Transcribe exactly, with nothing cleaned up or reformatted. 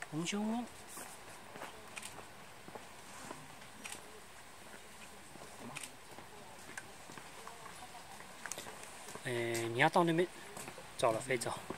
红胸翁。哎，你要到那边走了，飞走。